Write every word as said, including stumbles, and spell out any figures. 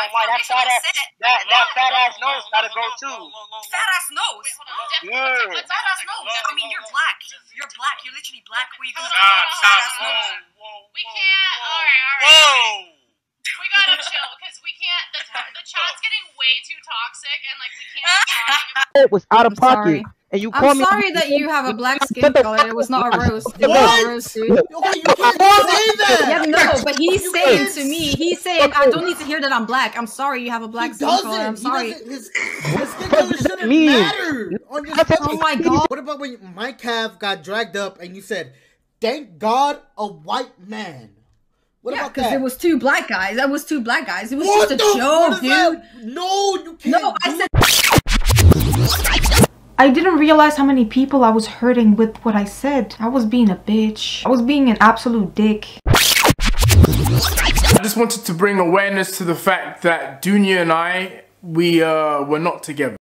and white. That fat ass, that that fat ass nose gotta go too. Fat ass nose. Yeah. Fat ass nose. I mean, you're black. You're black. You're literally black. Where you gonna Stop, talk about fat ass stop, nose? We can't. All right, all right. Whoa! We gotta chill because we can't. The, the chat's getting way too toxic, and like we can't. Talk. It was out of I'm pocket. sorry. And you I'm call me sorry that you have a black skin color. It was not a roast. It was What? not a roast, dude. Okay, you can't say that. Yeah, no, but he's You saying can't to me, he's saying, I don't need to hear that I'm black. I'm sorry you have a black He skin doesn't. color. I'm He sorry. doesn't. His, his skin color shouldn't mean? matter. On your Oh my god. What about when Mike Cav got dragged up and you said, "Thank God, a white man"? What Yeah, about because that? it was two black guys. That was two black guys. It was What just the- a joke, what is dude. that? No, you can't. No, I do said. it. I didn't realize how many people I was hurting with what I said. I was being a bitch. I was being an absolute dick. I just wanted to bring awareness to the fact that Dunya and I, we uh, were not together.